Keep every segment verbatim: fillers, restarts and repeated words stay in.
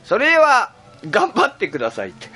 それでは頑張ってくださいって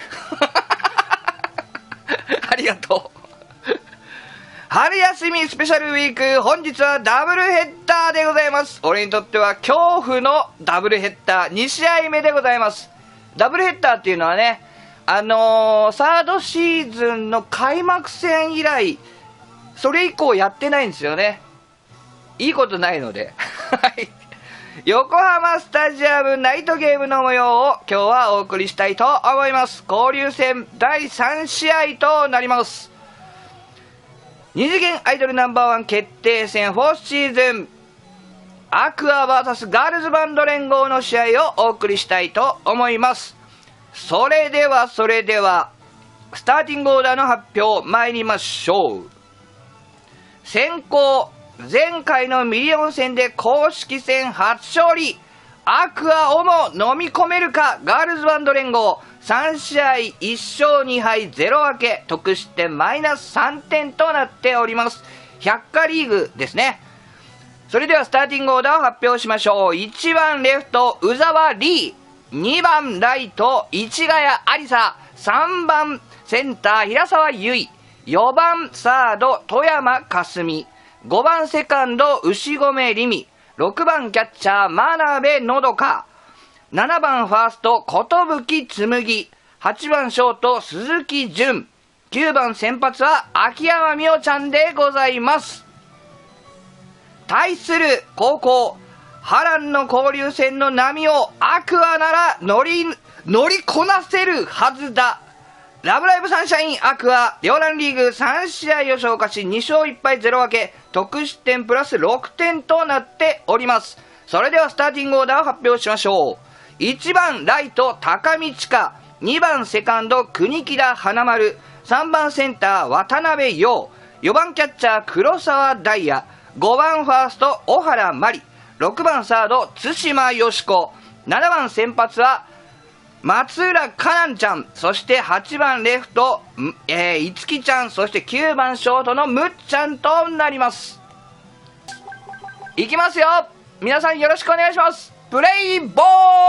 ありがとう。春休みスペシャルウィーク、本日はダブルヘッダーでございます。俺にとっては恐怖のダブルヘッダーに試合目でございます。ダブルヘッダーっていうのはね、あのー、サードシーズンの開幕戦以来、それ以降やってないんですよね。いいことないので横浜スタジアムナイトゲームの模様を今日はお送りしたいと思います。交流戦だいさん試合となります。二次元アイドルナンバーワン決定戦フォースシーズン、アクア ブイエス ガールズバンド連合の試合をお送りしたいと思います。それではそれではスターティングオーダーの発表参りましょう。先行、前回のミリオン戦で公式戦初勝利、アクアをも飲み込めるかガールズバンド連合。さん試合いっ勝に敗ゼロ分け、得失点マイナスさんてんとなっております。百花リーグですね。それではスターティングオーダーを発表しましょう。いちばんレフト宇沢リー、にばんライト市ヶ谷ありさ、さんばんセンター平沢優衣、よばんサード富山かすみ、ごばんセカンド牛込りみ、ろくばんキャッチャー真鍋のどか、ななばんファースト寿紬、はちばんショート鈴木純、きゅうばん先発は秋山美桜ちゃんでございます。対する高校、波乱の交流戦の波をアクアなら乗り乗りこなせるはずだ。ラブライブサンシャインアクア両ランリーグさん試合を消化しに勝いっ敗ゼロ分け、得失点プラスろくてんとなっております。それではスターティングオーダーを発表しましょう。いちばんライト高見千佳、にばんセカンド国木田花丸、さんばんセンター渡辺陽、よばんキャッチャー黒沢大也、ごばんファースト小原真理、ろくばんサード対馬よし子、ななばん先発は松浦香南ちゃん、そしてはちばんレフト、えー、いつきちゃん、そしてきゅうばんショートのむっちゃんとなります。いきますよ、皆さんよろしくお願いします。プレイボ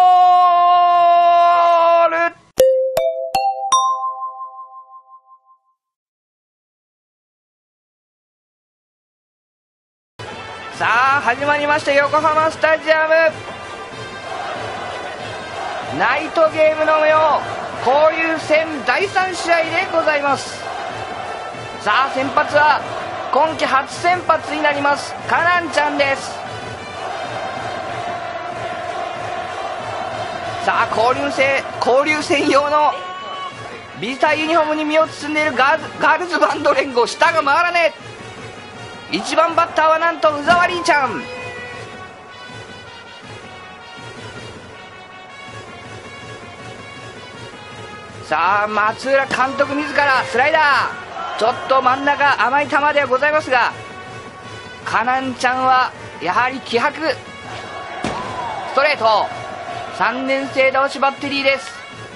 ール。さあ始まりました横浜スタジアムナイトゲームの模様、交流戦だいさん試合でございます。さあ先発は今季初先発になりますカナンちゃんです。さあ交流戦交流戦用のビジターユニフォームに身を包んでいるガールガールズバンド連合、下が回らねえ。いちばんバッターはなんと宇沢りーちゃん。さあ松浦監督自らスライダー、ちょっと真ん中甘い球ではございますが、カナンちゃんはやはり気迫、ストレート、さんねん生同士バッテリーです。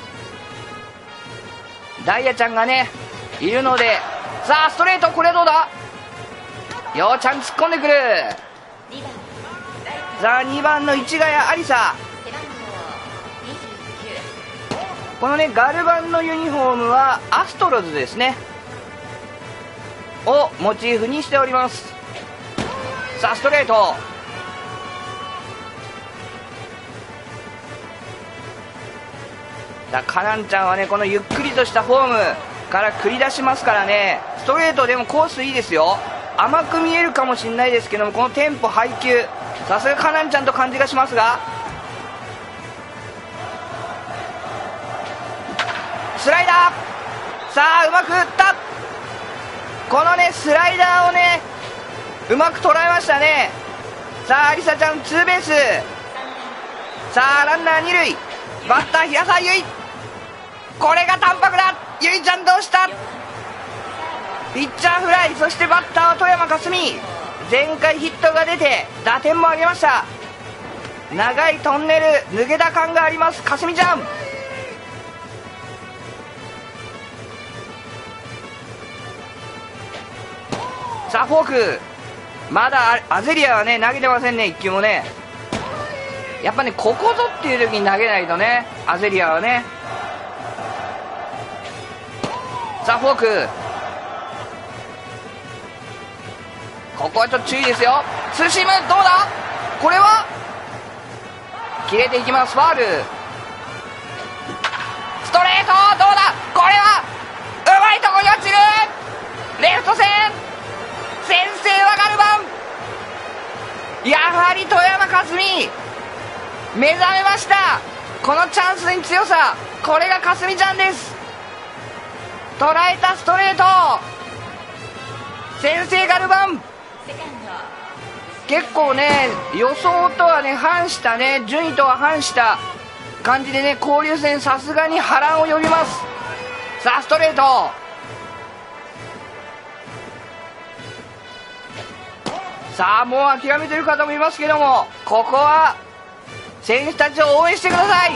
ダイヤちゃんがねいるので、さあストレート、これどうだ、ようちゃん突っ込んでくる。さあにばんの市ヶ谷ありさ、このねガルバンのユニフォームはアストロズですねをモチーフにしております。さあストレート、さあカナンちゃんはねこのゆっくりとしたフォームから繰り出しますからね、ストレートでもコースいいですよ。甘く見えるかもしれないですけども、このテンポ配球、さすがカナンちゃんと感じがしますが、スライダー、さあうまく打った。このねスライダーをねうまく捉えましたね。さあアリサちゃんツーベース、さあランナーに塁、バッター平沢優衣、これが淡白だ、優衣ちゃんどうした、ピッチャーフライ、そしてバッターは富山かすみ、前回ヒットが出て打点も上げました。長いトンネル抜けた感がありますかすみちゃん。さあフォーク、まだアゼリアはね投げてませんね、いっ球もね。 やっぱね、ここぞっていう時に投げないとね、アゼリアはね。さあフォーク、ここはちょっと注意ですよ。ツーシームどうだ、これは切れていきます。ファール、ストレートどうだ、これはうまいとこに落ちる、レフト線、先制はガルバン。やはり富山かすみ目覚めました。このチャンスに強さ、これがかすみちゃんです。捉えたストレート、先制ガルバン。結構ね、予想とはね反したね、順位とは反した感じでね、交流戦さすがに波乱を呼びます。さあストレート、さあもう諦めてる方もいますけども、ここは選手たちを応援してください。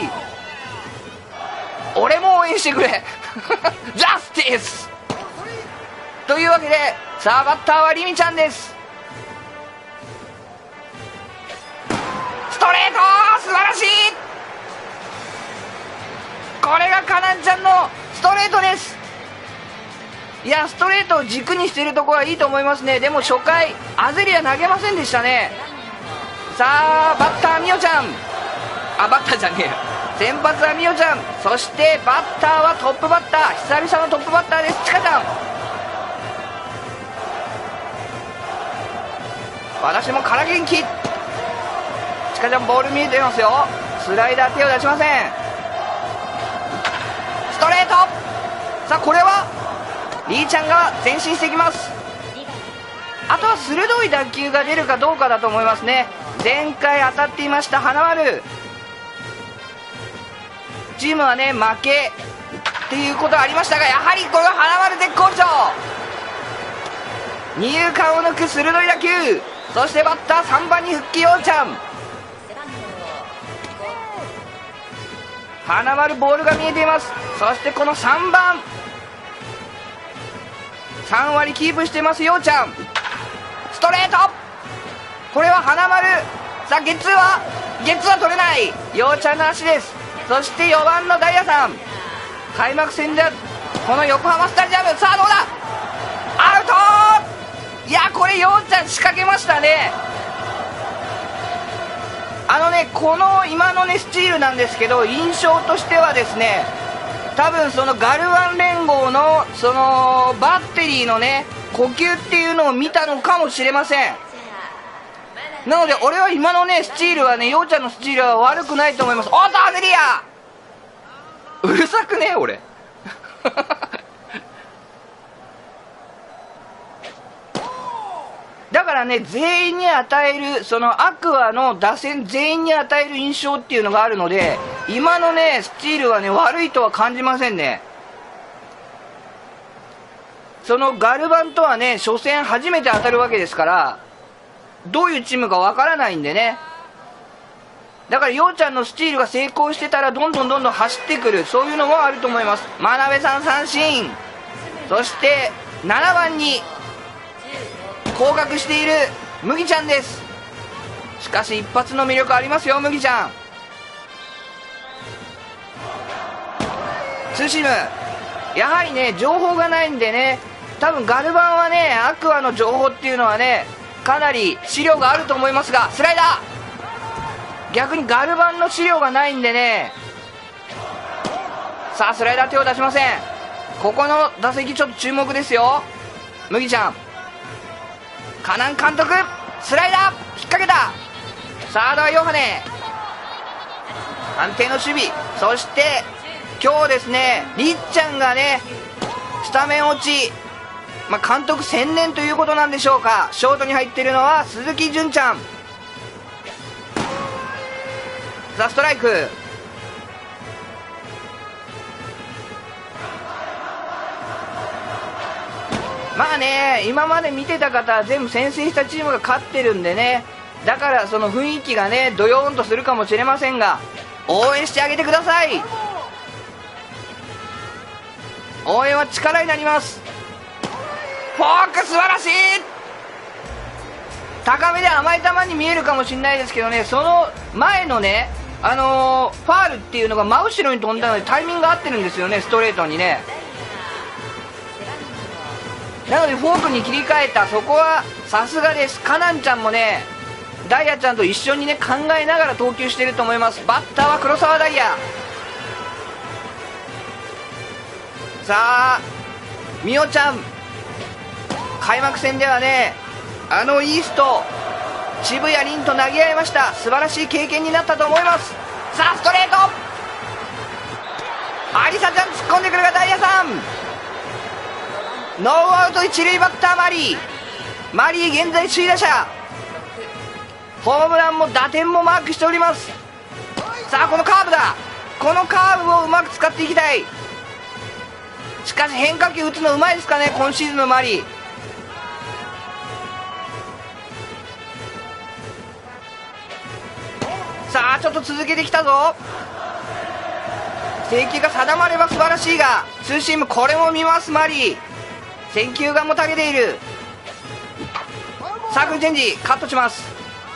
俺も応援してくれジャスティスというわけで、さあバッターはリミちゃんです。ストレート素晴らしい、これがカナンちゃんのストレートです。いや、ストレートを軸にしているところはいいと思いますね。でも初回アゼリア投げませんでしたね。さあバッターミオちゃん、あバッターじゃねえよ、先発はミオちゃん、そしてバッターはトップバッター、久々のトップバッターです。チカちゃん、私もから元気。チカちゃんボール見えてますよ。スライダー手を出しません。ストレート、さあこれはリーちゃんが前進していきます。あとは鋭い打球が出るかどうかだと思いますね。前回当たっていました花丸チームはね負けっていうことはありましたが、やはりこれは花丸絶好調、二遊間を抜く鋭い打球、そしてバッターさんばんに復帰、ようちゃん、花丸ボールが見えています。そしてこのさんばんさんわりキープしています、ようちゃん、ストレート、これは花丸、さあゲッツーはゲッツーは取れない、ようちゃんの足です。そしてよばんのダイヤさん、開幕戦でこの横浜スタジアム、さあどうだ、アウトー、いやこれようちゃん仕掛けましたね。あのね、この今のねスチールなんですけど、印象としてはですね、多分そのガルワン連合のそのバッテリーのね呼吸っていうのを見たのかもしれません。なので俺は今のねスチールはね、ようちゃんのスチールは悪くないと思います。おっとアゼリア、うるさくね俺だからね、全員に与えるそのアクアの打線全員に与える印象っていうのがあるので、今のねスチールはね悪いとは感じませんね。そのガルバンとはね初戦初めて当たるわけですから、どういうチームかわからないんでね。だからようちゃんのスチールが成功してたらどんどんどんどん走ってくる、そういうのもあると思います。真鍋さん三振、そしてななばんに降格している麦ちゃんです。しかし一発の魅力ありますよ麦ちゃん。ツーシーム、やはりね情報がないんでね、多分ガルバンはねアクアの情報っていうのはねかなり資料があると思いますが、スライダー、逆にガルバンの資料がないんでね、さあスライダー手を出しません。ここの打席ちょっと注目ですよ麦ちゃん。カナン監督、スライダー引っ掛けた、サードはヨハネ、安定の守備、そして今日ですねりっちゃんがねスタメン落ち、まあ、監督専念ということなんでしょうか。ショートに入っているのは鈴木純ちゃん。ザ・ストライク、まあね今まで見てた方は全部先制したチームが勝ってるんでね、だからその雰囲気がねドヨーンとするかもしれませんが、応援してあげてください。応援は力になります。フォーク素晴らしい、 高めで甘い球に見えるかもしれないですけどね、その前のね、あのー、ファールっていうのが真後ろに飛んだのでタイミングが合ってるんですよね、ストレートにね。なのでフォークに切り替えた、そこはさすがです。カナンちゃんもね、ダイヤちゃんと一緒にね考えながら投球していると思います。バッターは黒沢ダイヤ。さあみおちゃん、開幕戦ではね、あのイースト渋谷凛と投げ合いました。素晴らしい経験になったと思います。さあストレート、アリサちゃん突っ込んでくるがダイヤさん、ノーアウト一塁、バッターマリー。マリー現在首位打者、ホームランも打点もマークしております。さあこのカーブだ、このカーブをうまく使っていきたい。しかし変化球打つのうまいですかね、今シーズンのマリー。さあちょっと続けてきたぞ。制球が定まれば素晴らしいが、ツーシーム、これも見ますマリー。選球眼も長けている。サークルチェンジ、カットします。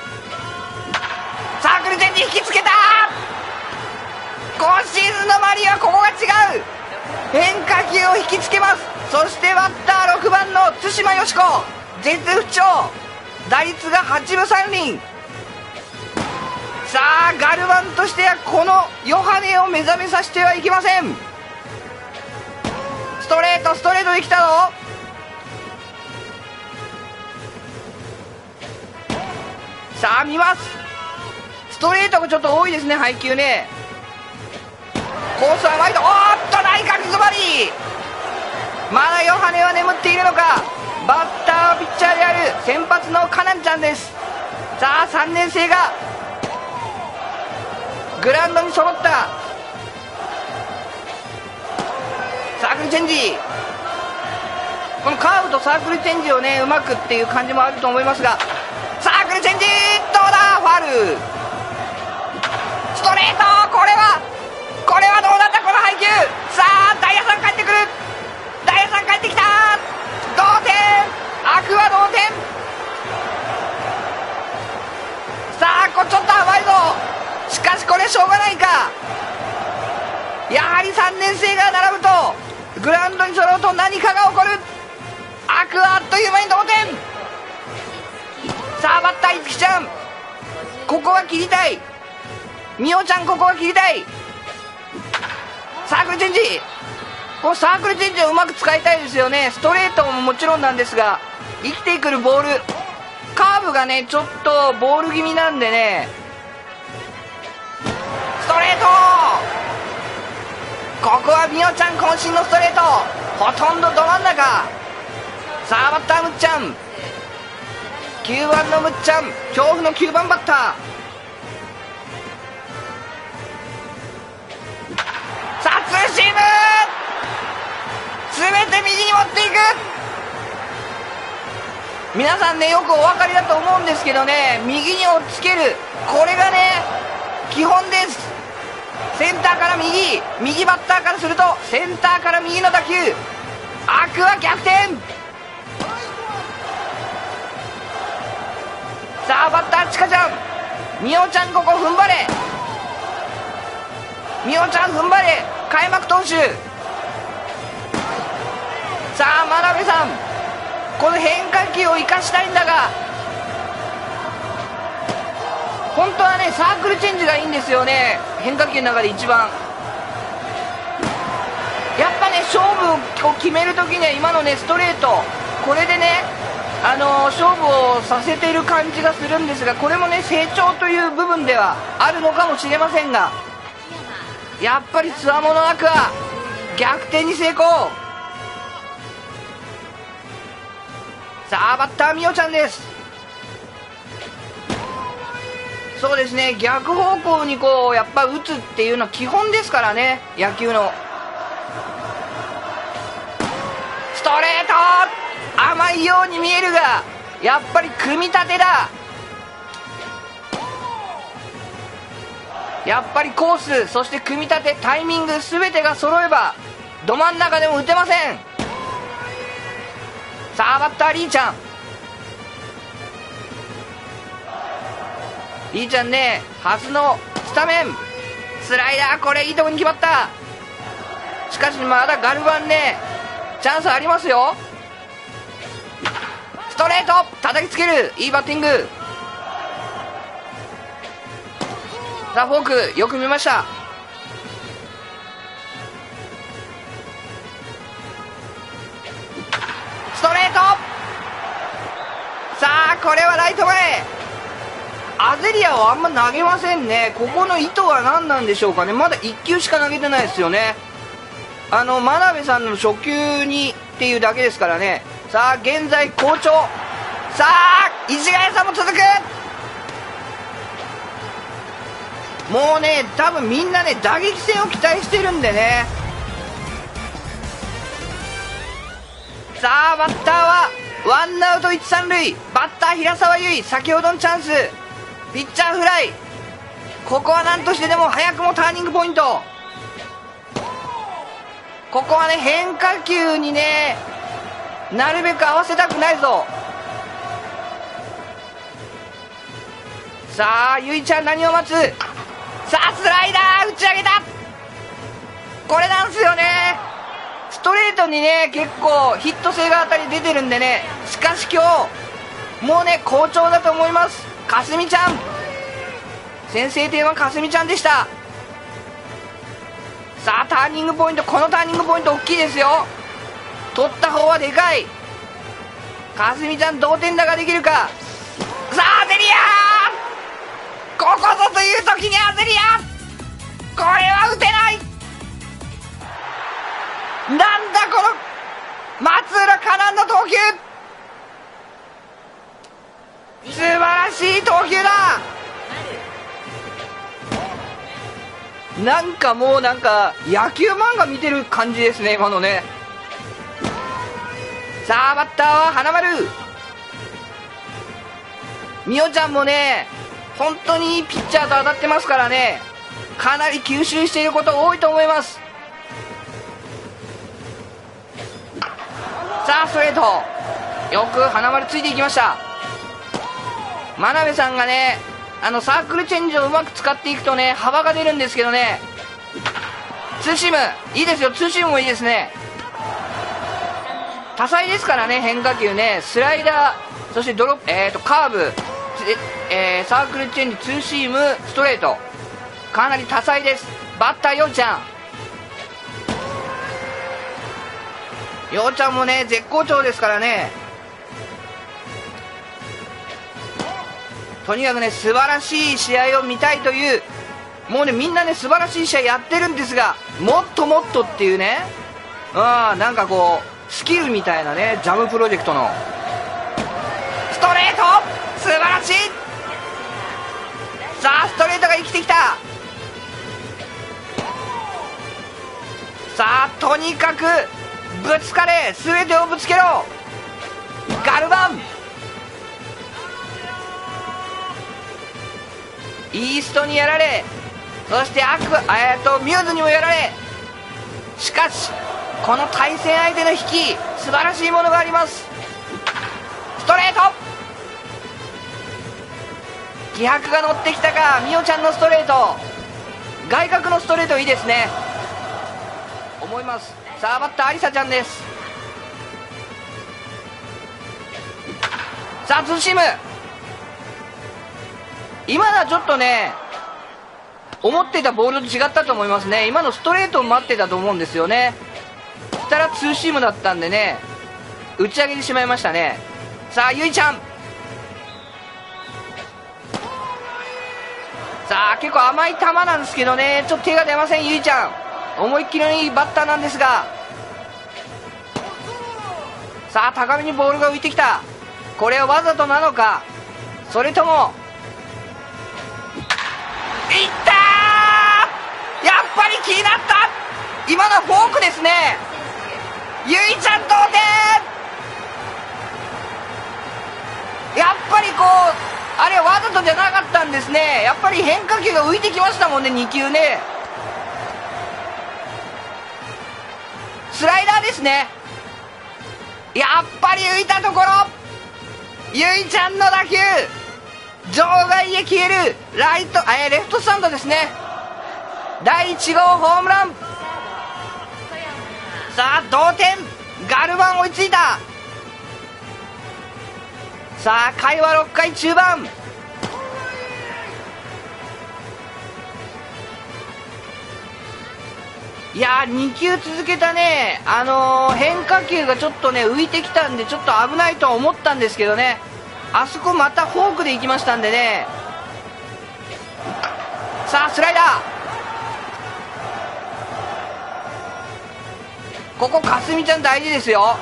サークルチェンジ引きつけた。今シーズンのマリーはここが違う、変化球を引きつけます。そしてバッターろくばんの対馬よし子、絶不調、打率がはちぶさんりん。さあガルバンとしてはこのヨハネを目覚めさせてはいけません。ストレートストレートできたぞ。さあ見ます。ストレートがちょっと多いですね、配球ね。コースはワイド、おーっと内角詰まり。まだヨハネは眠っているのか。バッターはピッチャーである先発のカナンちゃんです。さあさんねん生がグラウンドに揃った。サークルチェンジ、このカーブとサークルチェンジをねうまくっていう感じもあると思いますが、サークルチェンジどうだ、ファウル。ストレート、これはこれはどうだったこの配球。さあダイヤさん帰ってくる、ダイヤさん帰ってきた、同点、アクは同点。さあこれちょっと甘いぞ。しかしこれしょうがないか。やはりさんねん生が並ぶとグラウンドに揃うと何かが起こる。アクはあっという間に同点。さあバッターいつきちゃん、ここは切りたい。みおちゃんここは切りたい。サークルチェンジ、このサークルチェンジをうまく使いたいですよね。ストレートももちろんなんですが、生きてくるボール、カーブがねちょっとボール気味なんでね。ストレート、ここはみおちゃん渾身のストレート、ほとんどど真ん中。さあバッターむっちゃん、きゅうばんのむっちゃん、恐怖のきゅうばんバッター。さあツーシーム、全て右に持っていく。皆さんねよくお分かりだと思うんですけどね、右に追っつける、これがね基本です。センターから右、右バッターからするとセンターから右の打球、アクは逆転。さあバッターチカちゃん、みおちゃんここ踏ん張れ、みおちゃん踏ん張れ、開幕投手。さあ真鍋さん、この変化球を生かしたいんだが、本当はねサークルチェンジがいいんですよね、変化球の中で一番。やっぱね勝負を決めるときには今のねストレート、これでねあのー、勝負をさせている感じがするんですが、これもね成長という部分ではあるのかもしれませんが、やっぱりつわものアクア逆転に成功。さあバッターみおちゃんです。そうですね、逆方向にこうやっぱ打つっていうのは基本ですからね、野球の。ストレート甘いように見えるがやっぱり組み立てだ。やっぱりコース、そして組み立て、タイミング全てが揃えばど真ん中でも打てません。さあバッターリーちゃん、 いいちゃんね、初のスタメン。スライダー、これいいとこに決まった。しかしまだガルバンね、チャンスありますよ。ストレート叩きつける、いいバッティング。さあフォークよく見ました。ストレート、さあこれはライト前。アゼリアはあんま投げませんね。ここの意図は何なんでしょうかね。まだいっきゅうしか投げてないですよね。あの真鍋さんの初球にっていうだけですからね。さあ現在好調。さあ市ヶ谷さんも続く。もうね多分みんなね打撃戦を期待してるんでね。さあバッターはワンアウトいち、さん塁。バッター平沢優衣、先ほどのチャンス、ピッチャーフライ。ここは何としてでも早くもターニングポイント。ここはね変化球にねなるべく合わせたくないぞ。さあゆいちゃん何を待つ。さあスライダー打ち上げた。これなんすよね。ストレートにね結構ヒット性が当たり出てるんでね。しかし今日もうね好調だと思います。かすみちゃん、先制点はかすみちゃんでした。さあターニングポイント、このターニングポイント大きいですよ。取った方はでかい。かすみちゃん同点打ができるか。さあアゼリア、ここぞという時にアゼリア、これは打てない。なんだこの松浦香南の投球、素晴らしい投球だ。なんかもうなんか野球漫画見てる感じですね今のね。さあバッターは花丸。みおちゃんもね本当にいいピッチャーと当たってますからね、かなり吸収していること多いと思います。さあストレート、よく花丸ついていきました。真鍋さんがねあのサークルチェンジをうまく使っていくとね幅が出るんですけどね。ツーシームいいですよ、ツーシームもいいですね。多彩ですからね変化球ね、スライダー、そしてドロップ、えーとカーブ、えー、サークルチェンジ、ツーシーム、ストレート、かなり多彩です。バッターようちゃん、ようちゃんもね絶好調ですからね。とにかくね素晴らしい試合を見たいという、もうねみんなね素晴らしい試合やってるんですが、もっともっとっていうね、うん、なんかこうスキルみたいなね、ジャムプロジェクトのストレート素晴らしい。さあストレートが生きてきた。さあとにかくぶつかれ、全てをぶつけろガルバン。イーストにやられ、そしてアクえーとミューズにもやられ、しかしこの対戦相手の引き素晴らしいものがあります。ストレート、気迫が乗ってきたか。みおちゃんのストレート、外角のストレートいいですね思います。さあバッターありさちゃんです。さあツーシーム、今のはちょっとね思ってたボールと違ったと思いますね。今のストレートを待ってたと思うんですよね。そしたらツーシームだったんでね打ち上げてしまいましたね。さあゆいちゃん、さあ結構甘い球なんですけどね、ちょっと手が出ませんゆいちゃん。思いっきりのいいバッターなんですが、さあ高めにボールが浮いてきた。これはわざとなのか、それともいったー、やっぱり気になった。今のはフォークですね。ゆいちゃん同点。やっぱりこうあれわざとじゃなかったんですね。やっぱり変化球が浮いてきましたもんね、に球ね。スライダーですね。やっぱり浮いたところ、ゆいちゃんの打球場外へ消えるライト、えー、レフトスタンドですね。だいいち号ホームラン。さあ同点、ガルバン追いついた。さあ回はろっかい中盤。いやーに球続けたね、あのー、変化球がちょっとね浮いてきたんでちょっと危ないとは思ったんですけどね、あそこまたフォークでいきましたんでね。さあスライダー、ここかすみちゃん大事ですよ。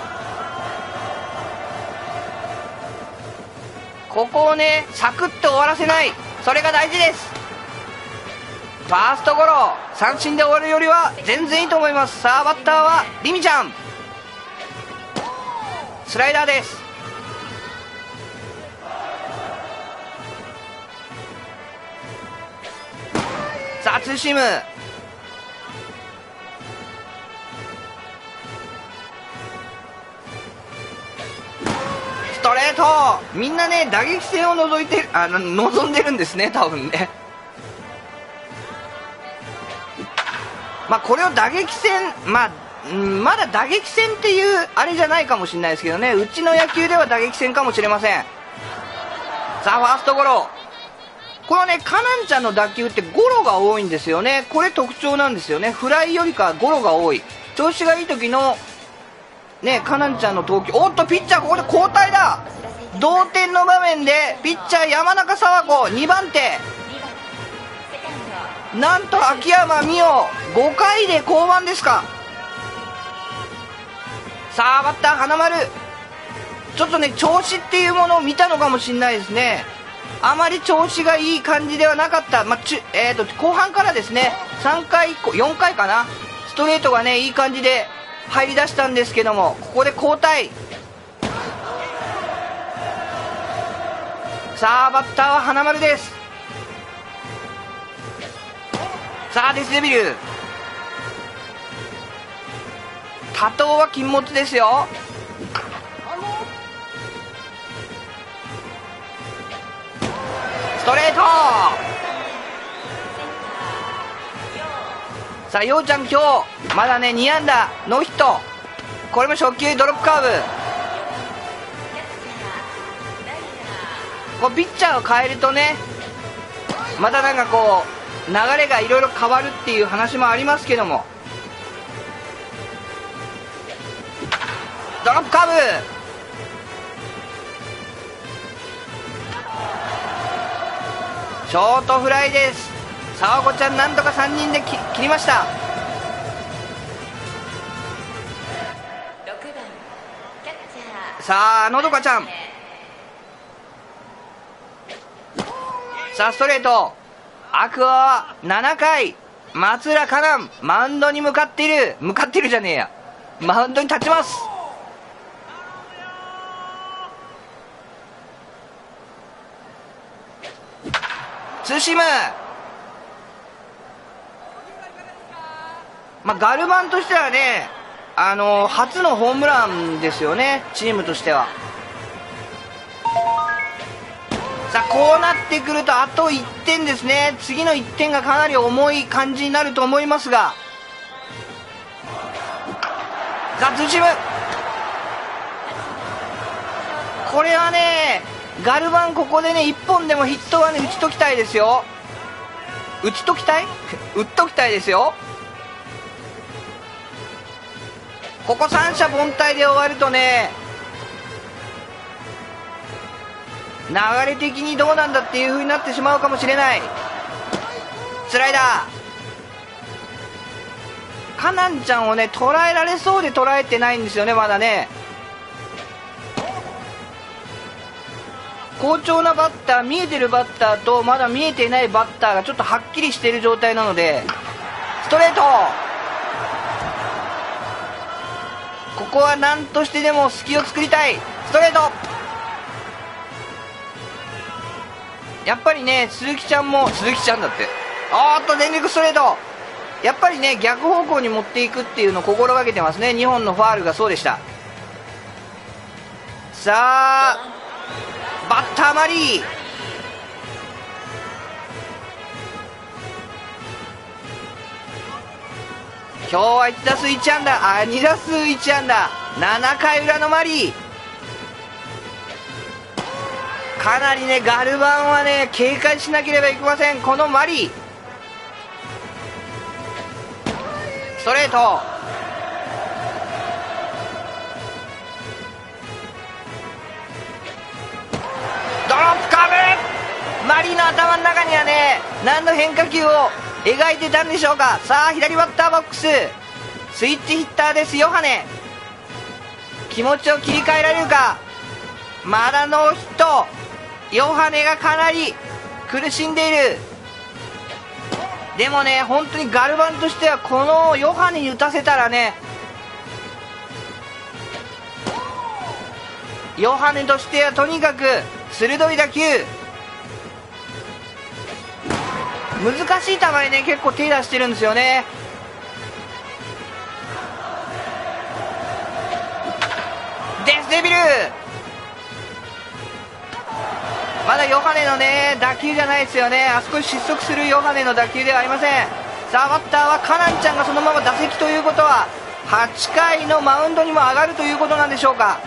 ここをねサクッと終わらせない、それが大事です。ファーストゴロ、三振で終わるよりは全然いいと思います。さあバッターはリミちゃん、スライダーです。さあツーシーム、ストレート、みんなね打撃戦を除いてあの望んでるんですね多分ね。まあこれを打撃戦、まあ、うん、まだ打撃戦っていうあれじゃないかもしれないですけどね、うちの野球では打撃戦かもしれません。さあファーストゴロ、このねカナンちゃんの打球ってゴロが多いんですよね。これ特徴なんですよね。フライよりかゴロが多い。調子がいい時のねカナンちゃんの投球、おっとピッチャーここで交代だ。同点の場面でピッチャー山中佐和子にばん手、なんと秋山美桜ごかいで降板ですか。さあバッター花丸、ちょっとね調子っていうものを見たのかもしれないですね。あまり調子がいい感じではなかった、まあちえー、と後半からですねさんかいよんかいかな、ストレートがねいい感じで入りだしたんですけども、ここで交代。さあバッターは花丸です。さあデスデビル、多投は禁物ですよ。ストレート、さあようちゃん今日まだねに安打ノーヒット、これも初球ドロップカーブ。こうピッチャーを変えるとねまたなんかこう流れがいろいろ変わるっていう話もありますけども、ドロップカーブ、ショートフライです。さわこちゃんなんとかさんにんでき切りました。さあのどかちゃん、さあストレート、アクアななかい、松浦香南マウンドに向かっている、向かっているじゃねえや、マウンドに立ちます。ツーシーム、まあ、ガルバンとしてはね、あのー、初のホームランですよねチームとしては。さあこうなってくるとあといってんですね。次のいってんがかなり重い感じになると思いますが、さあツーシーム、これはねガルバンここでねいっぽんでもヒットはね打ちときたいですよ。打ちときたい打っときたいですよ。ここ三者凡退で終わるとね流れ的にどうなんだっていう風になってしまうかもしれない。スライダー、カナンちゃんをね捉えられそうで捉えてないんですよねまだね。好調なバッター、見えてるバッターとまだ見えていないバッターがちょっとはっきりしている状態なので、ストレート、ここは何としてでも隙を作りたい。ストレート、やっぱりね鈴木ちゃんも鈴木ちゃんだって、おーっと全力ストレート、やっぱりね逆方向に持っていくっていうのを心がけてますね。にほんのファールがそうでした。さあバッターマリー、 今日はいち打数いち安打、あに打数いち安打、ななかい裏のマリー、かなりねガルバンはね警戒しなければいけません。このマリー、ストレート、ドロップカーブ、マリーの頭の中にはね何の変化球を描いてたんでしょうか。さあ左バッターボックス、スイッチヒッターです。ヨハネ、気持ちを切り替えられるか。まだノーヒット、ヨハネがかなり苦しんでいる。でもね本当にガルバンとしてはこのヨハネに打たせたらね、ヨハネとしてはとにかく鋭い打球、難しい球にね結構手出してるんですよね。デスデビル、まだヨハネのね打球じゃないですよね。あそこに失速するヨハネの打球ではありません。さあバッターはカナンちゃんがそのまま打席ということははちかいのマウンドにも上がるということなんでしょうか。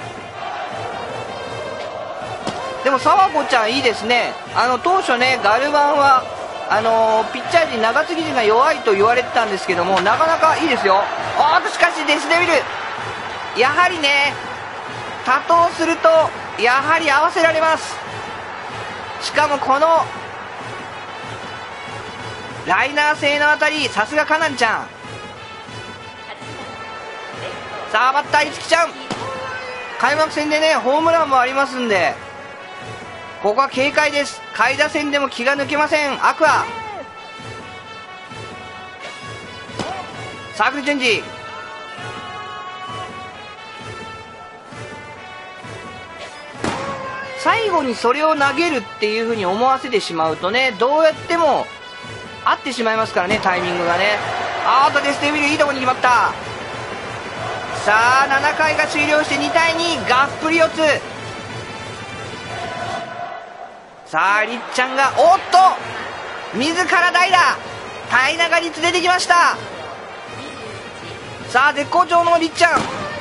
でも沢子ちゃんいいですね。あの当初ねガルバンはあのー、ピッチャー陣中継ぎ陣が弱いと言われてたんですけども、なかなかいいですよ。おっとしかしデスデビル、やはりね多投するとやはり合わせられます。しかもこのライナー性の当たり、さすがカナンちゃん。さあバッターいつきちゃん、開幕戦でねホームランもありますんでここは警戒です。下位打線でも気が抜けません。アクアサークルチェンジ、最後にそれを投げるっていう風に思わせてしまうとねどうやっても合ってしまいますからね、タイミングがね。あーとデスデビルいいところに決まった。さあななかいが終了してにたいに、がっぷり四つ。さありっちゃんがおっと自ら代打、平永律出てきました。さあ絶好調のりっちゃん、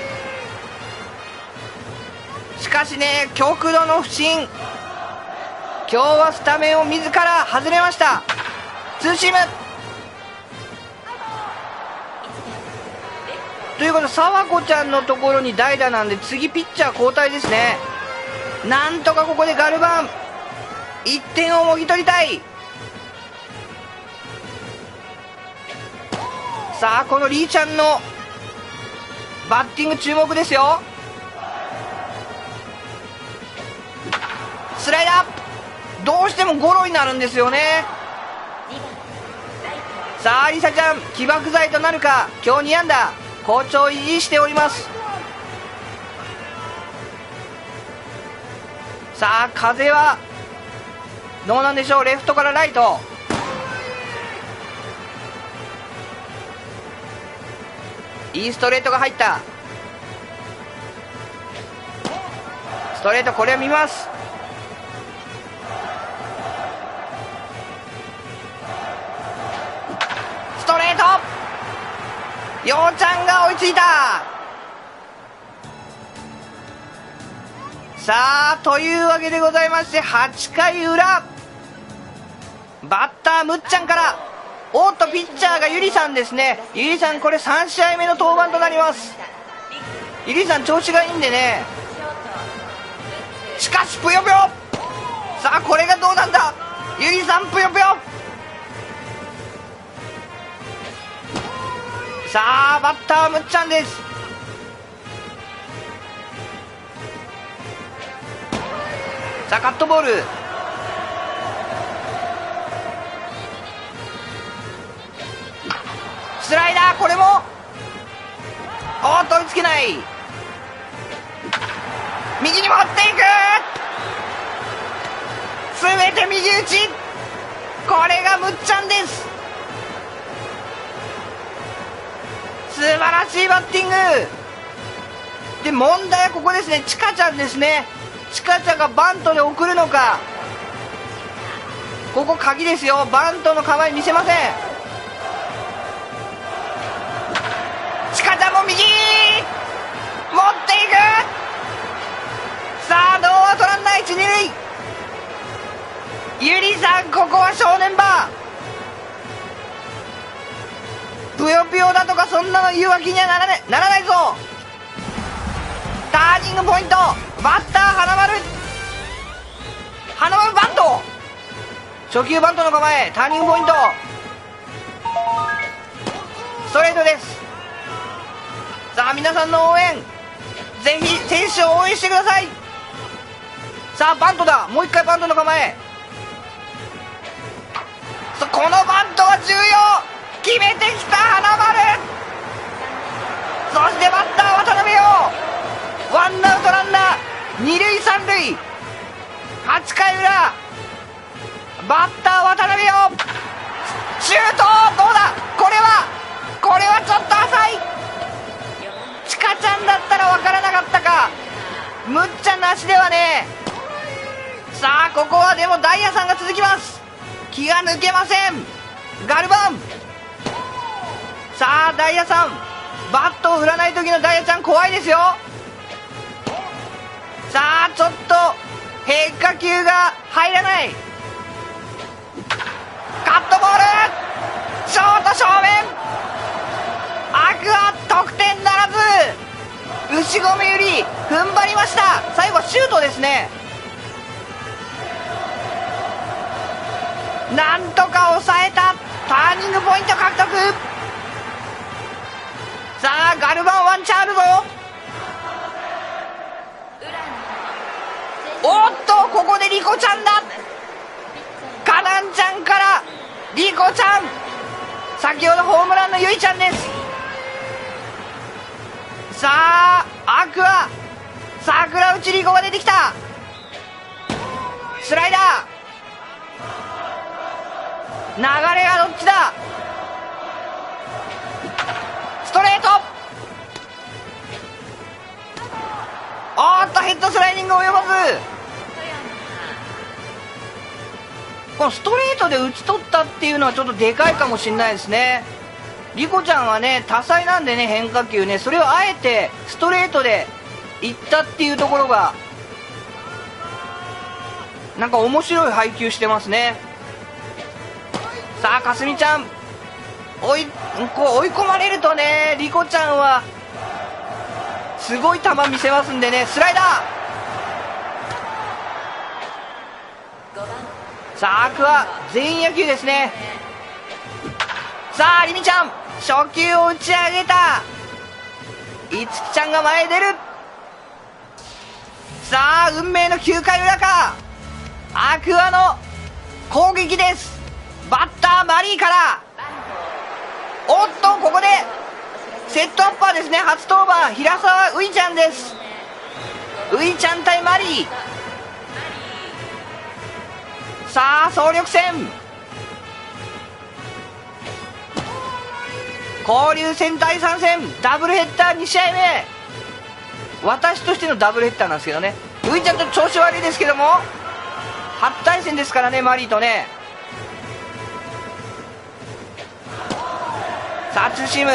しかしね極度の不振、今日はスタメンを自ら外れました。ツーシームということで沢子ちゃんのところに代打なんで次ピッチャー交代ですね。なんとかここでガルバンいってんをもぎ取りたい。さあこのリーちゃんのバッティング注目ですよ。スライダーどうしてもゴロになるんですよね。さあリサちゃん起爆剤となるか。今日に安打、好調を維持しております。さあ風はどうなんでしょう。レフトからライト、いいストレートが入った。ストレートこれを見ます。ストレート、ようちゃんが追いついた。さあというわけでございましてはちかい裏、バッターむっちゃんから、おっとピッチャーがゆりさんですね。ゆりさんこれさん試合目の登板となります。ゆりさん調子がいいんでね。しかしぷよぷよ、さあこれがどうなんだ。ゆりさんぷよぷよ、さあバッターむっちゃんです。さあカットボール、スライダーこれもおっと追いつけない。右に持っていく、全て右打ち、これがむっちゃんです。素晴らしいバッティングで、問題はここですね。チカちゃんですね。チカちゃんがバントで送るのか、ここ鍵ですよ。バントの構え見せません。 右持っていく。さあノーアウトランナー一二塁。ゆりさん、ここは正念場。ぷよぷよだとかそんなの言うわけにはならない、ならないぞ。ターニングポイント、バッター花丸、花丸バント、初球バントの構え、ターニングポイント、ストレートです。さあ皆さんの応援、ぜひ選手を応援してください。さあバントだ、もう一回バントの構え、このバントは重要、決めてきた花丸。そしてバッター渡辺よ、ワンアウトランナー二塁三塁、はちかい裏、バッター渡辺よ、シュート、どうだ、これはこれはちょっと浅い。ちかちゃんだったら分からなかったか、むっちゃんの足ではね。さあここはでもダイヤさんが続きます。気が抜けません、ガルバン。さあダイヤさん、バットを振らない時のダイヤちゃん怖いですよ。さあちょっと変化球が入らない、カットボール、ショート正面、アクア得点ならず。牛込より踏ん張りました。最後はシュートですね。なんとか抑えた、ターニングポイント獲得。さあガルバンワンチャンあるぞ。おっとここでリコちゃんだ、カナンちゃんからリコちゃん、先ほどホームランのゆいちゃんです。さあアクア桜内リコが出てきた、スライダー、流れはどっちだ、ストレート、おっとヘッドスライディング及ばず。このストレートで打ち取ったっていうのはちょっとでかいかもしれないですね。リコちゃんはね多彩なんでね、変化球ね、それをあえてストレートでいったっていうところがなんか面白い配球してますね。さあかすみちゃん、追いこう追い込まれるとね、リコちゃんはすごい球見せますんでね、スライダー。さあアクア全員野球ですね。さありみちゃん初球を打ち上げた、いつきちゃんが前へ出る。さあ運命のきゅうかい裏か、アクアの攻撃です。バッターマリーから、おっとここでセットアッパーですね、初登板平沢ういちゃんです。ういちゃん対マリー。さあ総力戦、交流戦だいさん戦ダブルヘッダーに試合目、私としてのダブルヘッダーなんですけどね、ういちゃんと調子悪いですけども初対戦ですからね、マリーとね。さあツーシーム、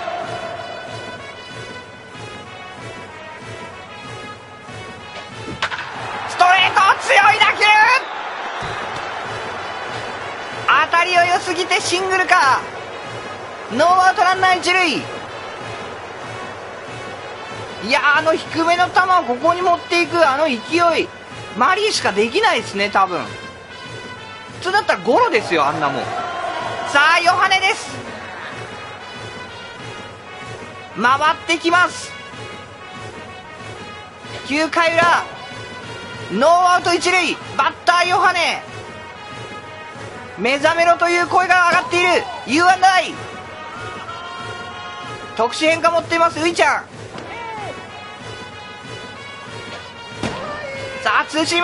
ストレート強い打球、当たりを良すぎてシングルか、ノーアウトランナー一塁。いやあの低めの球をここに持っていくあの勢い、マリーしかできないですね多分。普通だったらゴロですよあんなもん。さあヨハネです、回ってきます。きゅうかい裏ノーアウト一塁、バッターヨハネ、目覚めろという声が上がっている。 ユーアンドアイ 特殊変化持っていますういちゃん。さあツーシーム、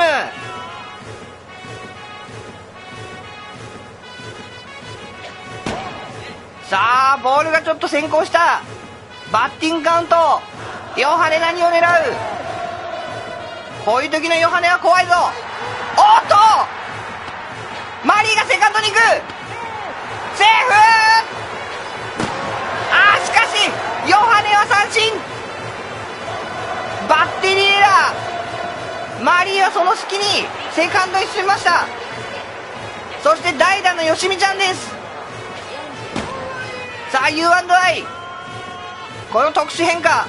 さあボールがちょっと先行した、バッティングカウント、ヨハネ何を狙う、こういう時のヨハネは怖いぞ。おっとマリーがセカンドに行く、セーフ。あーしかしヨハネ根は三振。バッテリーエラー。マリーはその隙にセカンドに進みました。そして代打のよしみちゃんです。さあ ユーアンドアイ、 この特殊変化。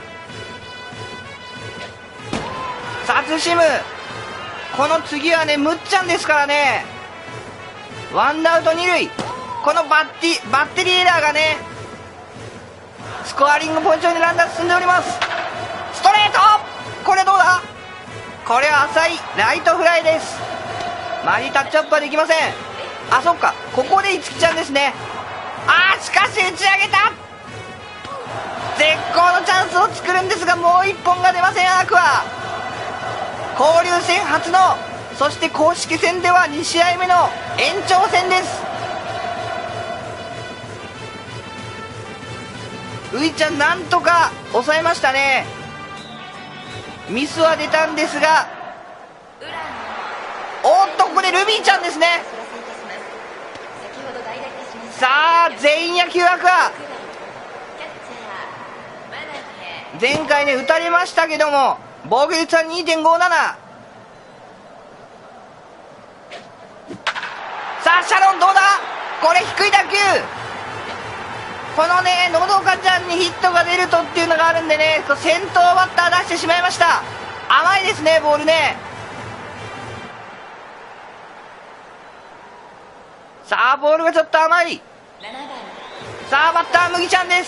さあツーシーム、この次はねむっちゃんですからね。ワンアウト二塁。このバッティバッテリーエラーがねスコアリングポジションにランナー進んでおります。ストレート、これどうだ。これは浅いライトフライです。マリータッチアップはできません。あ、そっか、ここでいつきちゃんですね。あーしかし打ち上げた。絶好のチャンスを作るんですがもういっぽんが出ません。アークは交流戦初の、そして公式戦ではに試合目の延長戦です。ウイちゃんなんとか抑えましたね。ミスは出たんですが、おっとここでルビーちゃんですね。さあ全員野球アクア、前回ね打たれましたけども防御率は にてんごなな。 さあシャロンどうだ。これ低い打球。このねのどかちゃんにヒットが出るとっていうのがあるんでね、先頭バッター出してしまいました。甘いですねボールね。さあボールがちょっと甘い。さあバッター麦ちゃんです。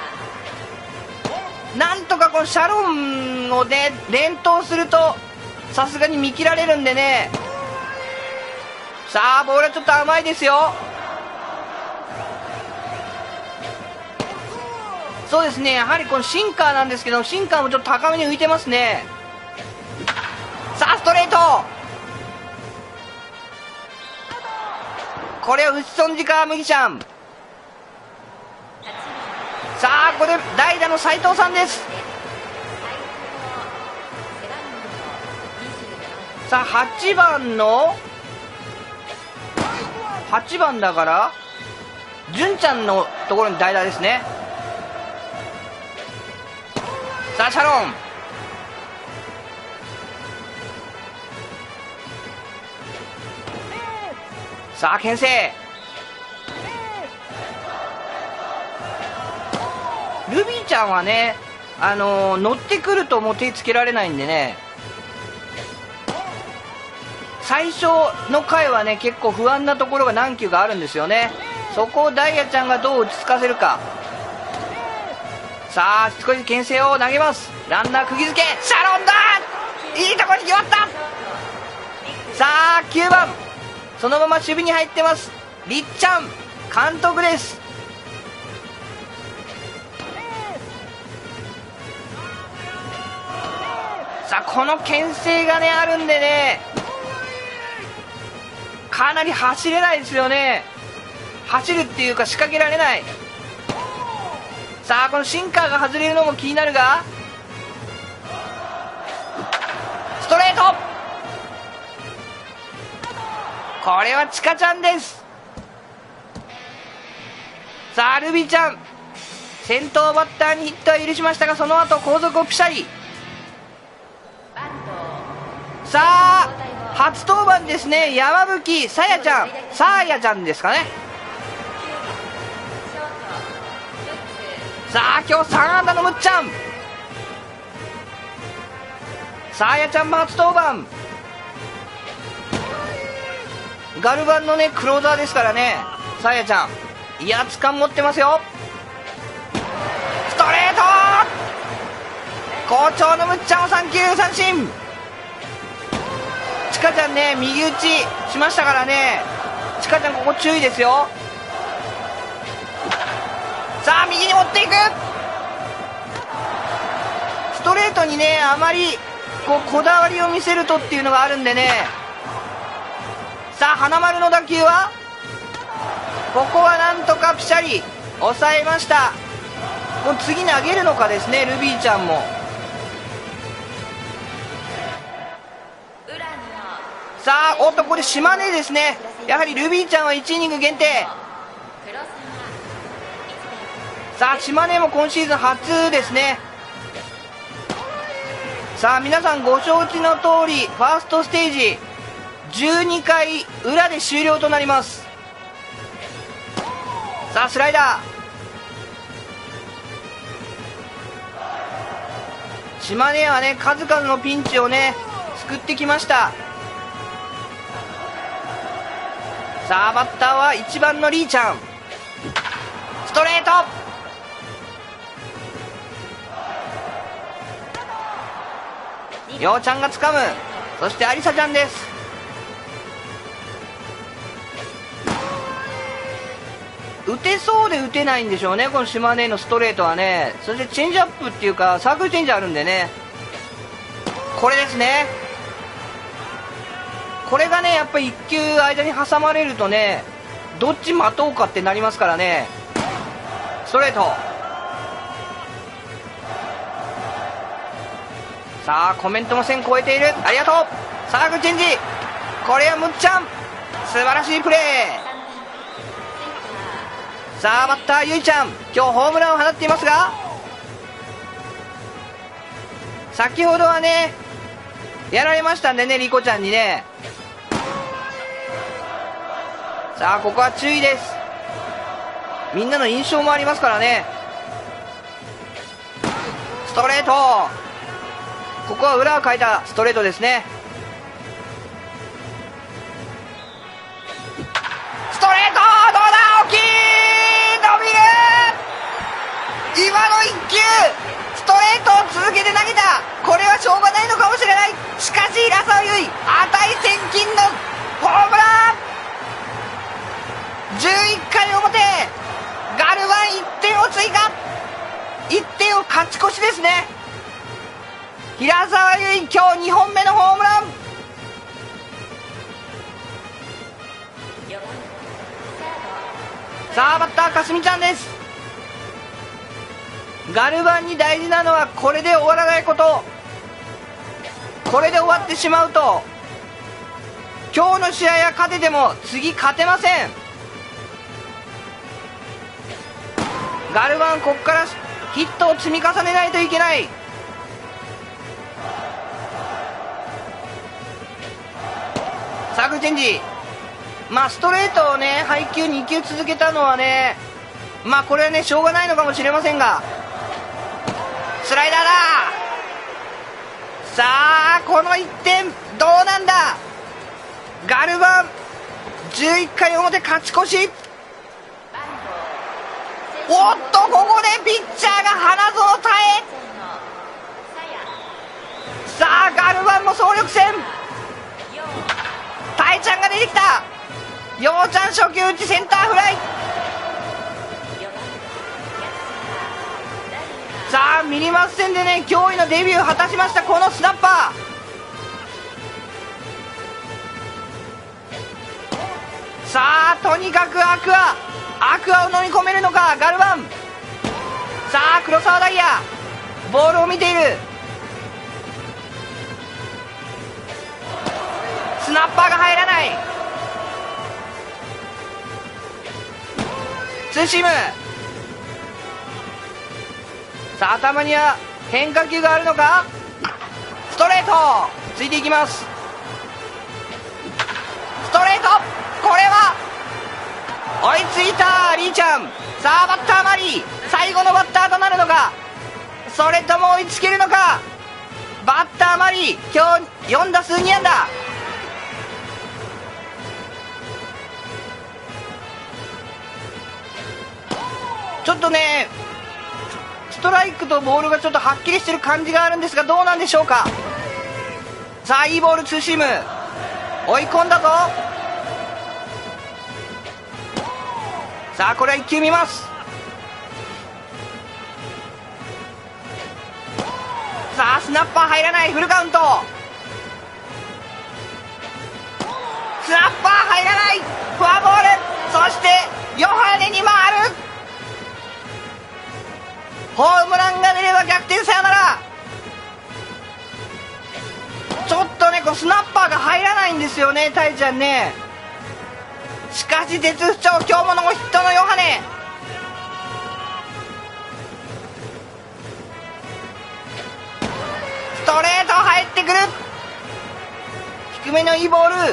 なんとかこのシャロンをね連投するとさすがに見切られるんでね。さあボールはちょっと甘いですよ。そうですね、やはりこのシンカーなんですけど、シンカーもちょっと高めに浮いてますね。さあストレート、これは打ち損じか麦ちゃん。さあここで代打の斉藤さんです。さあはちばんのはちばんだから純ちゃんのところに代打ですね。さあシャロン、さあ牽制。ルビーちゃんはね、あのー、乗ってくるともう手つけられないんでね、最初の回はね結構不安なところが何球かあるんですよね。そこをダイヤちゃんがどう落ち着かせるか。さあしつこい牽制を投げます。ランナー釘付け、シャロンだ、いいところに決まった。さあきゅうばん、そのまま守備に入ってますりっちゃん監督です。さあこの牽制がねあるんでね、かなり走れないですよね。走るっていうか仕掛けられない。さあこのシンカーが外れるのも気になるが、ストレート、これはチカちゃんです。さあルビーちゃん先頭バッターにヒットは許しましたが、その後後続をピシャリ。さあ初登板ですね、山吹さやちゃん、さあやちゃんですかね。さあ今日さん安打のむっちゃん、さあやちゃんも初登板。ガルバンのねクローザーですからね、さあやちゃん威圧感持ってますよ。ストレート、好調のむっちゃんをさん球三振。チカちゃんね右打ちしましたからね、チカちゃんここ注意ですよ。さあ右に持っていく、ストレートにねあまりこうこだわりを見せるとっていうのがあるんでね。さあ花丸の打球はここはなんとかピシャリ抑えました。もう次投げるのかですねルビーちゃんも。さあおっとここで島根ですね、やはりルビーちゃんはいちイニング限定。 さあ島根も今シーズン初ですね。さあ皆さんご承知の通り、ファーストステージじゅうにかい裏で終了となります。さあスライダー、島根はね数々のピンチをね救ってきました。さあバッターはいちばんのリーちゃん、ストレート、ようちゃんが掴む。そしてありさちゃんです。打てそうで打てないんでしょうね、この島根のストレートはね。そしてチェンジアップっていうかサークルチェンジあるんでね、これですね。これがねやっぱりいっ球間に挟まれるとね、どっち待とうかってなりますからね。ストレート、さあコメントの線越えている、ありがとう。サークルチェンジ、これはむっちゃん素晴らしいプレー。さあバッターゆいちゃん、今日ホームランを放っていますが、先ほどはねやられましたんでね、リコちゃんにね。さあここは注意です。みんなの印象もありますからね。ストレート、ここは裏をかいたストレートですね。ストレート、どうだ、大きい、伸びる。今のいっ球ストレートを続けて投げた、これはしょうがないのかもしれない。しかし平沢優衣、値千金のホームラン。じゅういっかい表、ガルワンいってんを追加、いってんを勝ち越しですね。平沢優衣今日にほんめのホームラン。さあバッターかすみちゃんです。ガルバンに大事なのはこれで終わらないこと。これで終わってしまうと今日の試合は勝てても次勝てません。ガルバンここからヒットを積み重ねないといけない。サークルチェンジ、まあストレートをね配球に球続けたのはね、まあこれはねしょうがないのかもしれませんが、スライダーだ。さあこのいってんどうなんだ。ガルバンじゅういっかい表勝ち越し。おっとここでピッチャーが花園耐え。さあガルバンも総力戦、タイちゃんが出てきた。ようちゃん初球打ちセンターフライ。さあミニマス戦でね驚異のデビューを果たしました、このスナッパー。さあとにかくアクアアクアを飲み込めるのかガルバン。さあ黒沢ダイヤボールを見ている。スナッパーが入らない。ツーシーム。さあ頭には変化球があるのか。ストレートついていきます。ストレート、これは追いついたリーちゃん。さあバッターマリー最後のバッターとなるのか、それとも追いつけるのか。バッターマリー今日よん打数に安打。ちょっとねストライクとボールがちょっとはっきりしてる感じがあるんですが、どうなんでしょうか。さあいいボール、ツーシーム追い込んだぞ。さあこれはいっ球見ます。さあスナッパー入らない、フルカウント。スナッパー入らない、フォアボール。そしてヨハネに回る。ホームランが出れば逆転サヨナラ。ちょっとねこうスナッパーが入らないんですよね、タイちゃんね。しかし絶不調、今日もノーヒットのヨハネ。 てくる。低めのいいボール、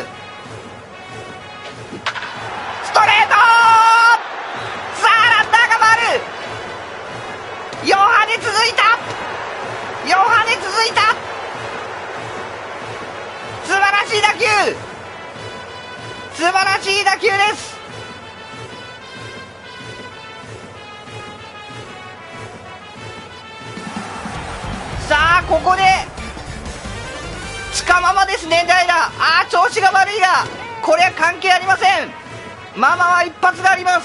ストレート。さあランナーが回る。ヨハネ続いた、ヨハネ続いた。素晴らしい打球、素晴らしい打球です。さあここで近ママですね、代打。ああ調子が悪いが、これは関係ありません。ママは一発があります。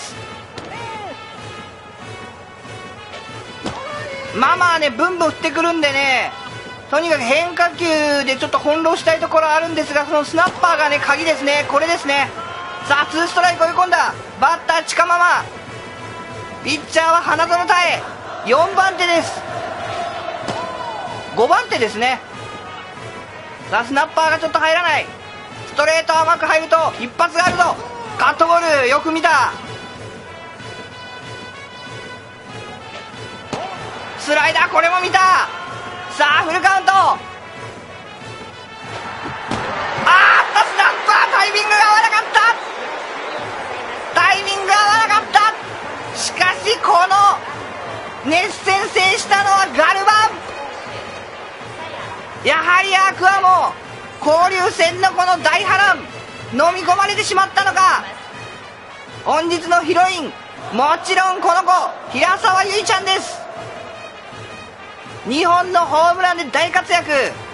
ママはねブンブン振ってくるんでね、とにかく変化球でちょっと翻弄したいところあるんですが、そのスナッパーがね鍵ですね。これですね。さあツーストライク追い込んだ。バッター近ママ、ピッチャーは花園太栄、よんばん手です。ごばん手ですね。さあスナッパーがちょっと入らない。ストレート甘く入ると一発があるぞ。カットボールよく見た。スライダーこれも見た。さあフルカウント。あーっとスナッパータイミングが合わなかった。タイミングが合わなかった。しかしこの熱戦制したのはガルバン。やはりアクアも交流戦のこの大波乱飲み込まれてしまったのか。本日のヒロイン、もちろんこの子平沢ゆいちゃんです。にほんのホームランで大活躍。